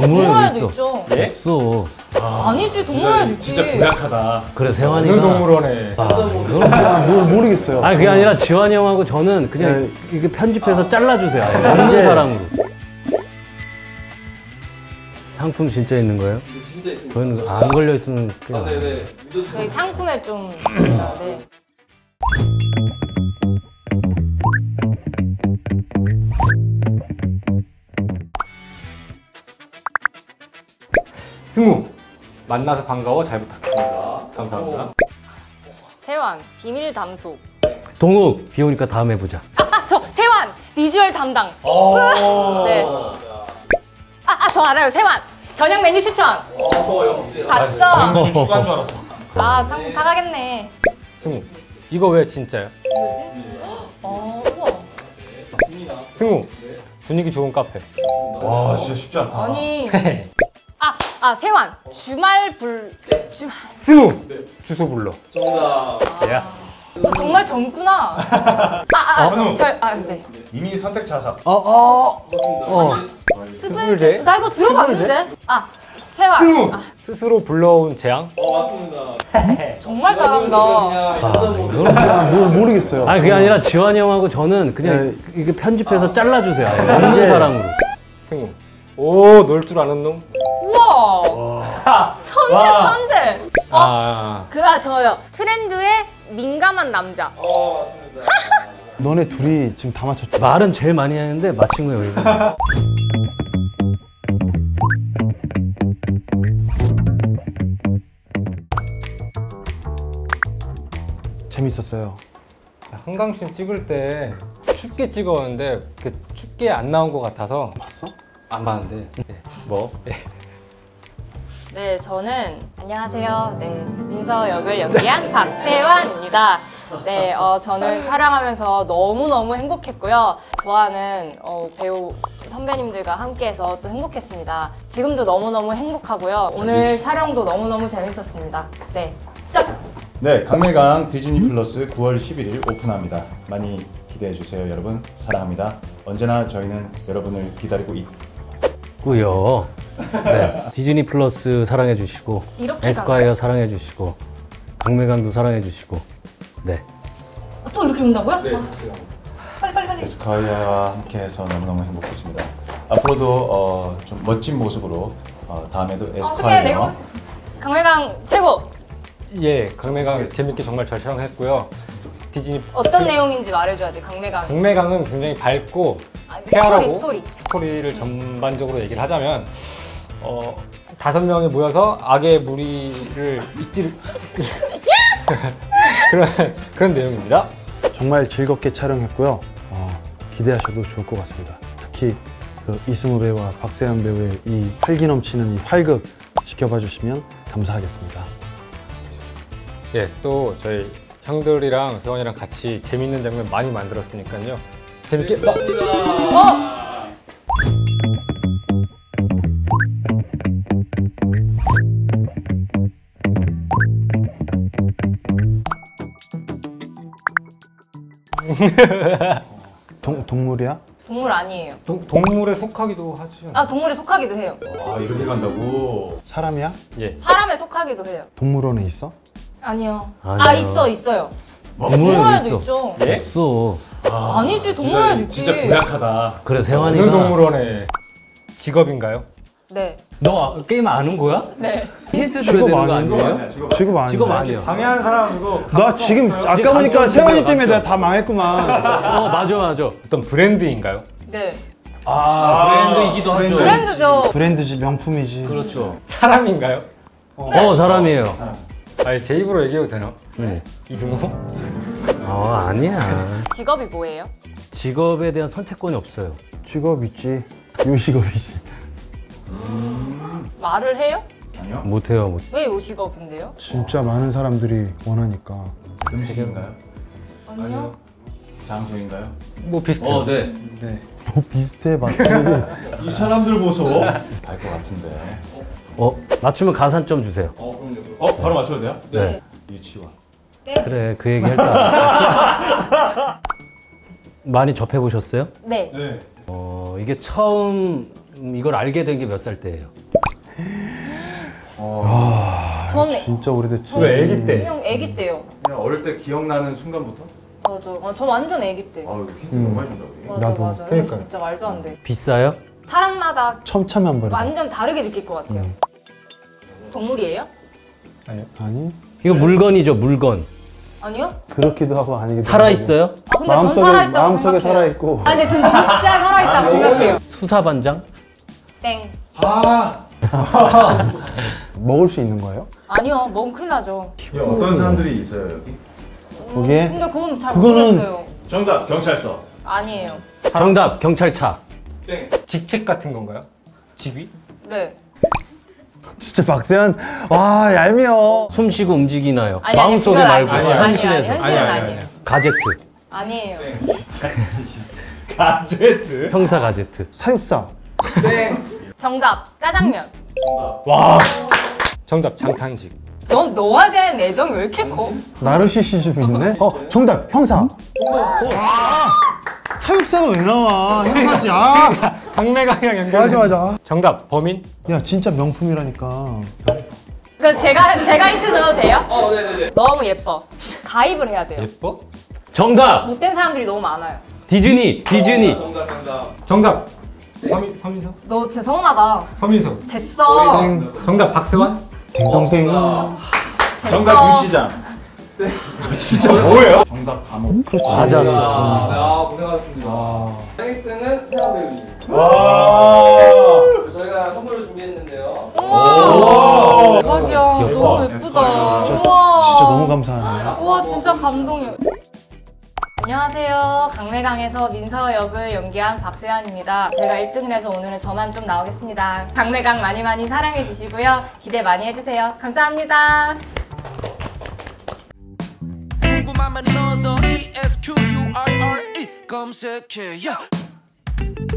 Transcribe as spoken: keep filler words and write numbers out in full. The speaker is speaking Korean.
동물원에도 있죠. 예? 없어. 아, 아니지, 동물원에도 있지. 진짜 고약하다. 그래, 세환이가 어느 동물원에? 아, 아, 뭘 모르겠어요. 아니 그게 아니라 지환이 형하고 저는 그냥 네. 이게 편집해서 잘라주세요. 아예. 없는 사람으로. 상품 진짜 있는 거예요? 진짜 있습니다. 저희는 안 걸려 있으면 그냥. 아, 네네. 저희 상품에 좀 있습니다. 네. 승우 만나서 반가워 잘 부탁드립니다. 감사합니다. 세환 비밀 담소. 동욱 비 오니까 다음에 보자. 아, 저 세환 비주얼 담당. 네. 아, 아, 저 알아요. 세환 저녁 메뉴 추천. 어, 역시. 봤죠? 아, 추가한 줄 알았어. 아, 상품 타가겠네. 승우 이거 왜 진짜야? 어, 우와. 승우 분위기 좋은 카페. 와, 진짜 쉽지 않다. 아니. 아, 아, 세환 주말 불 주말. 승우 주소 불러. 정답. 야. 너 정말 젊구나. 아, 아, 아, 현우. 저, 아, 네. 이미 선택 자사. 어, 어. 어. 스불제? 나 이거 들어봤는데? 아, 세환. 승우 아, 스스로 불러온 재앙. 어, 맞습니다. 정말 잘한다. 아, 이거는 아, 뭘 모르겠어요. 아니 그게 아니라 지환이 형하고 저는 그냥 이게 편집해서 잘라주세요. 아예. 없는 사람으로. 승우 오 놀 줄 아는 놈. 우와. 천재, 천재. 어, 아 그, 아, 저요. 트렌드에 민감한 남자. 어, 맞습니다. 너네 둘이 지금 다 맞췄죠? 말은 제일 많이 하는데 맞힌 거예요. 이거. 재밌었어요. 한강신 찍을 때 춥게 찍었는데 그 춥게 안 나온 것 같아서 봤어? 안 봤는데 네. 뭐? 네. 네, 저는 안녕하세요. 네, 민서 역을 연기한 박세환입니다. 네, 어, 저는 촬영하면서 너무너무 행복했고요. 좋아하는 어, 배우 선배님들과 함께해서 또 행복했습니다. 지금도 너무너무 행복하고요. 오늘 촬영도 너무너무 재밌었습니다. 네, 짠! 네, 강매강 디즈니 플러스 구월 십일일 오픈합니다. 많이 기대해 주세요, 여러분. 사랑합니다. 언제나 저희는 여러분을 기다리고 고요. 네, 디즈니 플러스 사랑해 주시고, 이렇게 에스콰이어 사랑해 주시고, 강매강도 사랑해 주시고, 네. 아, 또 이렇게 온다고요? 네, 아, 됐어요. 빨리 빨리 빨리. 에스콰이어와 함께해서 너무너무 행복했습니다. 앞으로도 어, 좀 멋진 모습으로 어, 다음에도 어떻게 에스콰이어 내가 강회강 최고. 예, 강매강 재밌게 정말 잘 촬영했고요. 디즈니 어떤 내용인지 말해줘야지. 강매강. 강매강은 굉장히 밝고 아, 쾌활하고 스토리 스토리. 스토리를 전반적으로 얘기를 하자면 어, 다섯 명이 모여서 악의 무리를 잊지 그런 그런 내용입니다. 정말 즐겁게 촬영했고요. 어, 기대하셔도 좋을 것 같습니다. 특히 그 이승우 배우와 박세현 배우의 이 활기 넘치는 이 활극 지켜봐 주시면 감사하겠습니다. 예, 또 저희 형들이랑 세원이랑 같이 재밌는 장면 많이 만들었으니까요. 재밌게 어? 어? 동, 동물이야? 동물 아니에요. 동, 동물에 속하기도 하죠. 아, 동물에 속하기도 해요. 와, 이렇게 간다고? 사람이야? 예. 사람에 속하기도 해요. 동물원에 있어? 아니요. 아니요. 아, 있어, 있어요. 동물원에도 동물원에도 있어. 있죠. 예? 없어. 아, 아니지, 동물원에도 진짜, 있지. 진짜 고약하다. 그래, 어느 세환이가. 동물원의 직업인가요? 네. 너 아- 게임 아는 거야? 네. 힌트 줘야 직업 되는 거 아니에요? 아니에요? 직업 아니야. 직업 아니에요. 방해하는 사람이고 나 지금 아까 보니까 세환이 때문에 내가 다 망했구만. 어, 맞아, 맞아. 어떤 브랜드인가요? 네. 아, 브랜드이기도 하죠. 브랜드죠. 브랜드지, 명품이지. 그렇죠. 사람인가요? 어, 사람이에요. 아니 제 입으로 얘기해도 되나? 네. 이승우? 어, 아니야. 직업이 뭐예요? 직업에 대한 선택권이 없어요. 직업 있지. 요식업이지. 말을 해요? 아니요? 못해요, 못. 왜 요식업인데요? 진짜 많은 사람들이 원하니까. 음식인가요? 아니요. 장소인가요? 뭐 비슷해요. 어, 네. 네. 뭐 비슷해 맞추고. 이 사람들 보소. 알 것 같은데. 어, 맞추면 가산점 주세요. 어, 그럼요. 그럼. 어, 바로 맞춰도 돼요? 네. 유치원. 그래, 그 얘기 할 줄 알았어. 많이 접해보셨어요? 네. 네. 어, 이게 처음 음, 이걸 알게 된 게 몇 살 때예요? 어, 저는 진짜 오래됐지. 왜 애기 때? 그냥 아기 때요. 그냥 어릴 때 기억나는 순간부터? 맞아. 아, 저 완전 아기 때. 아, 힌트 너무 많이 준다 우리. 맞아, 나도. 맞아. 이거 그러니까요. 진짜 말도 안 돼. 비싸요? 사람마다 첨참한 완전 다르게 느낄 것 같아요. 음. 동물이에요? 아니 이거 물건이죠, 물건. 아니요? 그렇기도 하고 아니기도 살아 하고. 있어요? 아, 근데 전 마음속에 살아있다고 마음속에 생각해요. 살아 있고. 아, 근데 전 진짜 살아있다고 생각해요. 수사반장? 땡. 아, 먹을 수 있는 거예요? 아니요, 먹으면 큰일 나죠. 이 어떤 사람들이 있어요 여기? 거기에 근데 그건 잘 그거는- 모르겠어요. 정답 경찰서. 아니에요. 정답, 경찰차. 땡. 직책 같은 건가요? 직위? 네. 진짜 박세현 와 얄미워. 숨 쉬고 움직이나요? 아니, 아니, 마음속에 그건 말고 아니에요. 아니, 아니, 현실에서. 현실은 아니, 아니, 아니에요. 가제트. 아니에요. 가제트. 형사 가제트. 사육사. 땡. 정답, 짜장면. 와. 정답 장탄식. 넌 너에 대한 애정이 왜 이렇게 커? 나르시시즘 있네. 어 정답 형사. 어, 아, 사육사가 왜 나와? 형사지. 아 강매강이랑 연결. 맞아 맞아. 정답 범인? 야 진짜 명품이라니까. 그럼 제가 제가 힌트 줘도 돼요? 어, 네네네. 너무 예뻐. 가입을 해야 돼요. 예뻐? 정답! 못된 사람들이 너무 많아요. 디즈니, 디즈니. 정답, 정답. 정답. 서민 서민석? 너 진짜 서운하다. 서민석. 됐어. 땡. 정답 박세환? 땡동땡. 정답 유치장. 진짜 뭐예요? 정답 감옥. 맞았어. 아, 고생하셨습니다. 힌트는 세아 배우님. 와. 저희가 선물을 준비했는데요. 우와. 대박이야. 너무 대박. 예쁘다. 대박. 우와. 진짜 너무 감사하네. 우와 진짜 감동이야. 안녕하세요. 강매강에서 민서 역을 연기한 박세환입니다. 제가 일 등을 해서 오늘은 저만 좀 나오겠습니다. 강매강 많이 많이 사랑해 주시고요. 기대 많이 해주세요. 감사합니다. 궁금하면 넣어서 E S Q U R R E 검색해.